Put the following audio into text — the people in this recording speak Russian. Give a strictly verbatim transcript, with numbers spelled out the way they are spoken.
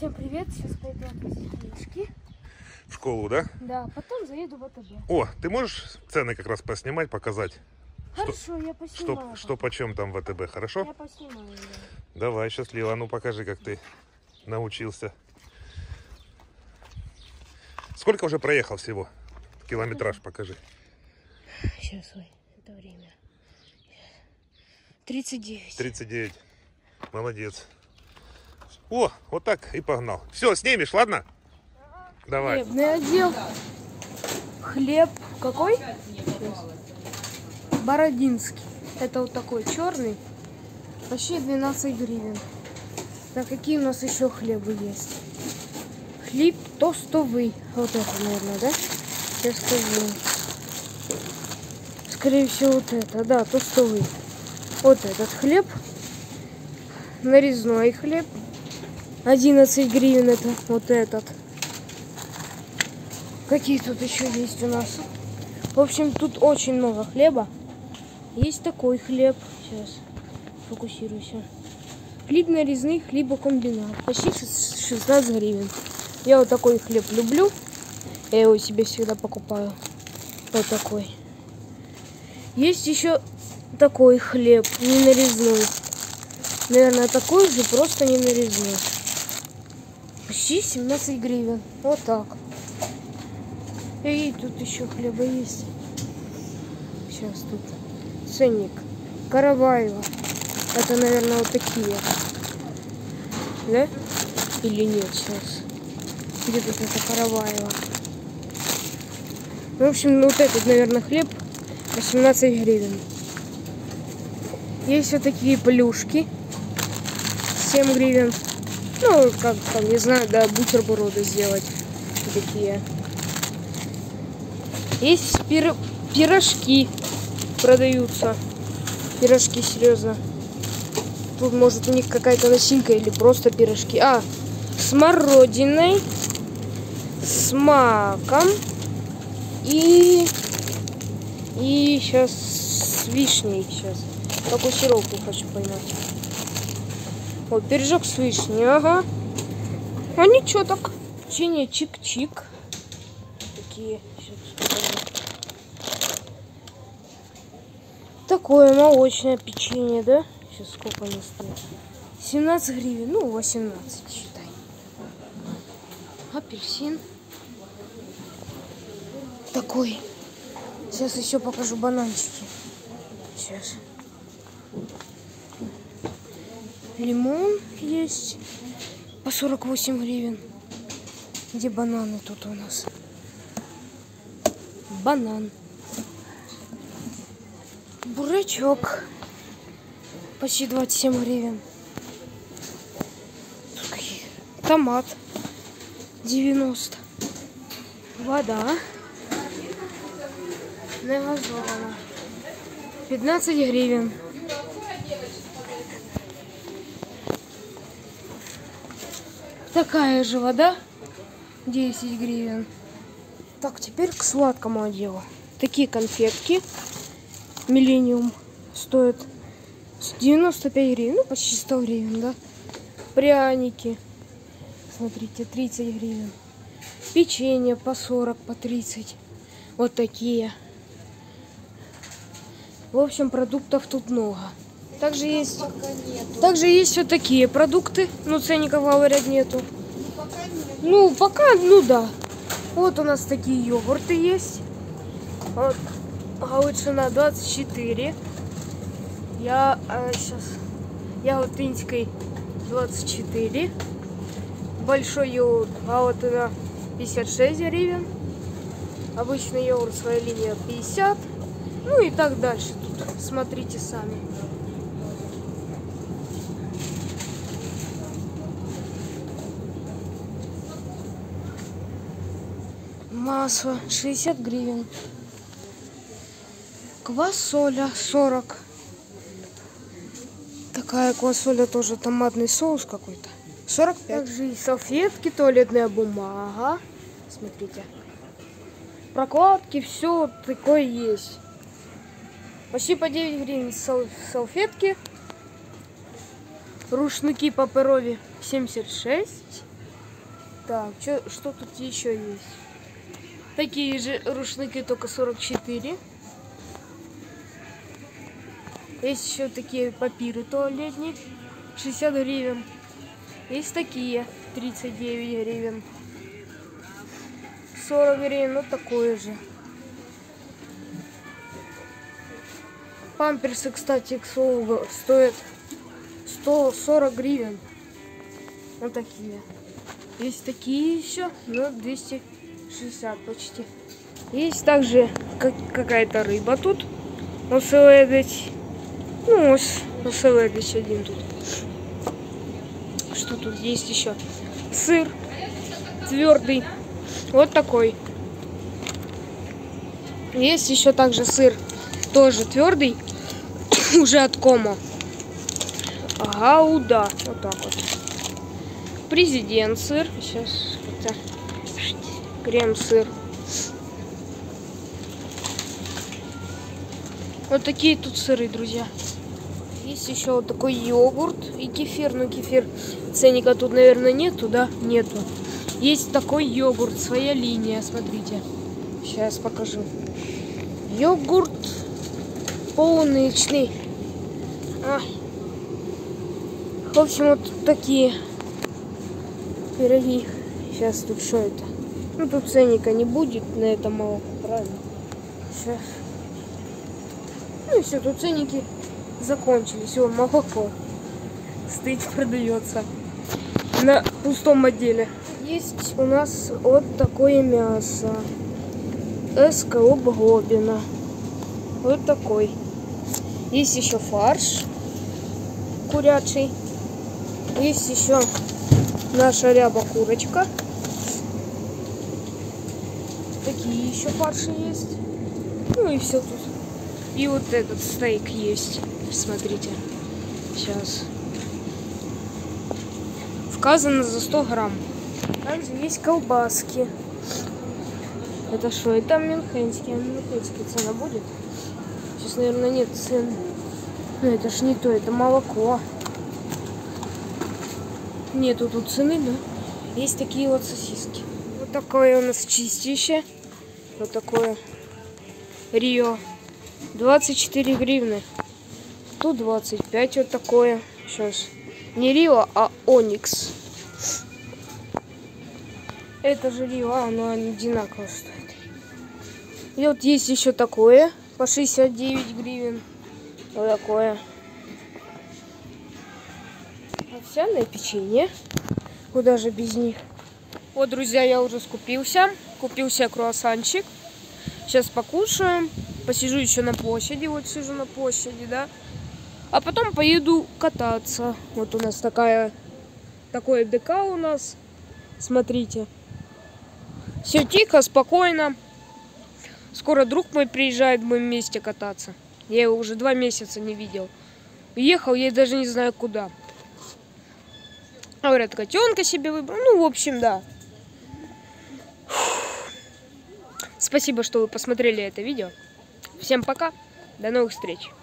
Всем привет, сейчас пойду книжки. В школу, да? Да, потом заеду в АТБ. О, ты можешь цены как раз поснимать, показать? Хорошо, что, я поснимаю. Что, что почем там в АТБ, хорошо? Я поснимаю, да. Давай, счастливо. А ну покажи, как ты научился. Сколько уже проехал всего? Километраж покажи. Сейчас, ой, это время. тридцать девять. тридцать девять. Молодец. О, вот так и погнал. Все, снимешь, ладно? Давай. Хлебный отдел. Хлеб какой? Бородинский. Это вот такой черный. Почти двенадцать гривен. Так, какие у нас еще хлебы есть? Хлеб тостовый. Вот это, наверное, да? Я скажу. Скорее всего, вот это. Да, тостовый. Вот этот хлеб. Нарезной хлеб. одиннадцать гривен это вот этот. Какие тут еще есть у нас? В общем, тут очень много хлеба. Есть такой хлеб. Сейчас фокусируйся. Хлеб нарезный, хлебокомбинат. Почти шестнадцать гривен. Я вот такой хлеб люблю. Я его себе всегда покупаю. Вот такой. Есть еще такой хлеб, не нарезной. Наверное, такой же, просто не нарезной. Почти семнадцать гривен. Вот так. И тут еще хлеба есть. Сейчас тут ценник. Караваево. Это, наверное, вот такие. Да? Или нет сейчас? Где тут это Караваево? В общем, вот этот, наверное, хлеб восемнадцать гривен. Есть вот такие плюшки. семь гривен. Ну, как там, не знаю, да, бутерброды сделать. Такие. Есть пир... пирожки продаются. Пирожки, серьезно. Тут, может, у них какая-то начинка или просто пирожки. А, с смородиной, с маком и... И сейчас с вишней. Сейчас. Какой сироп я хочу поймать. Вот, пирожок с вишней, ага. А ничего так. Печенье чик-чик. Такие. Такое молочное печенье, да? Сейчас сколько они стоят? семнадцать гривен, ну восемнадцать, считай. Апельсин. Такой. Сейчас еще покажу бананчики. Сейчас. Лимон есть по сорок восемь гривен. Где бананы тут у нас? Банан. Бурачок. Почти двадцать семь гривен. Томат. девяносто. Вода. Негазована. пятнадцать гривен. Такая же вода. десять гривен. Так, теперь к сладкому отделу. Такие конфетки. Миллениум стоят девяносто пять гривен. Ну, почти сто гривен, да? Пряники. Смотрите, тридцать гривен. Печенье по сорок, по тридцать. Вот такие. В общем, продуктов тут много. Также есть, также есть вот такие продукты. Ну, ценников, говорят, нету. Пока нет. Ну, пока, ну да. Вот у нас такие йогурты есть. Вот. Галичина двадцать четыре. Я а, сейчас. Яготинской двадцать четыре. Большой йогурт Галичина пятьдесят шесть гривен. Обычный йогурт своя линия пятьдесят. Ну и так дальше. Тут смотрите сами. Масло шестьдесят гривен. Квасоля сорок. Такая квасоля тоже, томатный соус какой-то. сорок пять. Также и салфетки, туалетная бумага. Смотрите. Прокладки, все такое есть. Почти по девять гривен сал салфетки. Рушники паперові семьдесят шесть. Так, чё, что тут еще есть? Такие же рушники, только сорок четыре. Есть еще такие папиры туалетные, шестьдесят гривен. Есть такие, тридцать девять гривен. сорок гривен, ну такое же. Памперсы, кстати, к слову, стоят сто сорок гривен. Вот такие. Есть такие еще, но двести шестьдесят почти. Есть также как, какая-то рыба тут. Оселедець. Ну, оселедець один тут. Что тут есть еще? Сыр твердый. Вот такой. Есть еще также сыр. Тоже твердый. Уже от Комо. Гауда. Вот так вот. Президент сыр. Сейчас это крем-сыр. Вот такие тут сыры, друзья. Есть еще вот такой йогурт и кефир. Ну, кефир ценника тут, наверное, нету, да? Нету. Есть такой йогурт, своя линия, смотрите. Сейчас покажу. Йогурт полуничный. А. В общем, вот такие пироги. Сейчас тут что это? Ну, тут ценника не будет на это молоко, правильно? Сейчас. Ну и все, тут ценники закончились. Все, молоко стоит, продается на пустом отделе. Есть у нас вот такое мясо. СКО Глобино. Вот такой. Есть еще фарш курячий. Есть еще наша ряба-курочка. Такие еще фарши есть. Ну и все тут. И вот этот стейк есть. Смотрите. Сейчас. Вказано за сто грамм. Также есть колбаски. Это что? Это мюнхенские. Мюнхенские цена будет? Сейчас, наверное, нет цены. Ну, это ж не то, это молоко. Нету тут цены, но есть такие вот сосиски. Вот такое у нас чистящее. Вот такое Рио. двадцать четыре гривны. Тут двадцать пять вот такое. Сейчас. Не Рио, а Оникс. Это же Рио, а оно одинаково стоит. И вот есть еще такое. По шестьдесят девять гривен. Вот такое. Овсяное печенье. Куда же без них? Вот, друзья, я уже скупился. Купил себе круассанчик. Сейчас покушаем. Посижу еще на площади. Вот сижу на площади, да. А потом поеду кататься. Вот у нас такая, такое ДК у нас. Смотрите. Все тихо, спокойно. Скоро друг мой приезжает, будем вместе кататься. Я его уже два месяца не видел. Уехал, я даже не знаю куда. Говорят, котенка себе выбрал. Ну, в общем, да. Спасибо, что вы посмотрели это видео. Всем пока. До новых встреч.